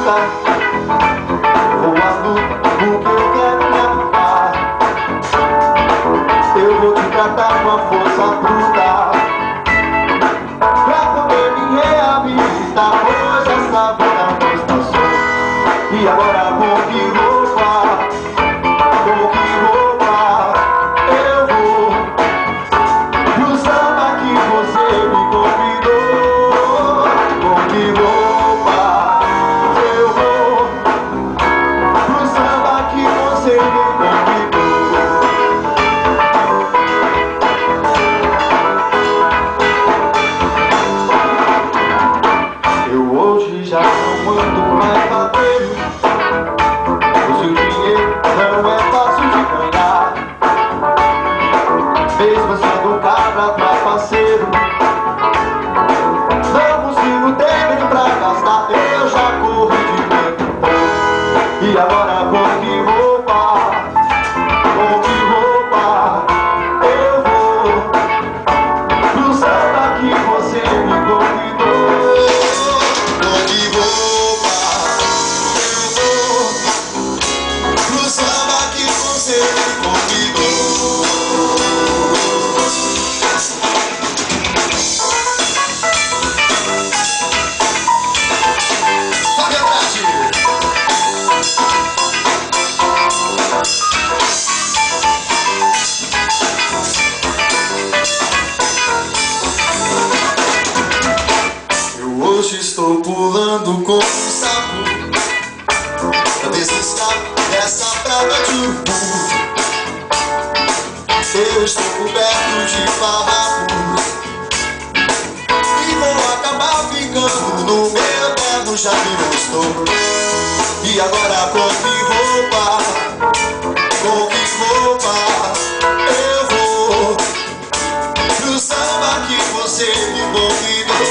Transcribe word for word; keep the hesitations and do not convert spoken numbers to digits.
luta, vou à luta porque eu quero me amar. Eu vou te tratar com a força bruta pra poder me reabilitar, pois essa vida nos passou. E agora com que roupa, com que roupa eu vou pro samba que você me convidou? Com que roupa eu vou pro samba que você me convidou? Eu hoje já não ando mais batendo, pois o dinheiro não é fácil de ganhar. Mesmo sendo um cabra trapaceiro, não consigo ter medo pra gastar. Eu já corri de muito pouco. E agora com que roupa, com que roupa eu vou pro samba que você me convidou? Com que roupa eu vou pro samba que você me convidou? Fábio Andrade. Eu hoje estou pulando com um sapo pra ver se escapo dessa praga de urubu. Eu estou coberto de farrapos e vou acabar ficando no meu terno, já me gostou. E agora com que roupa, com que roupa eu vou pro samba que você me convidou?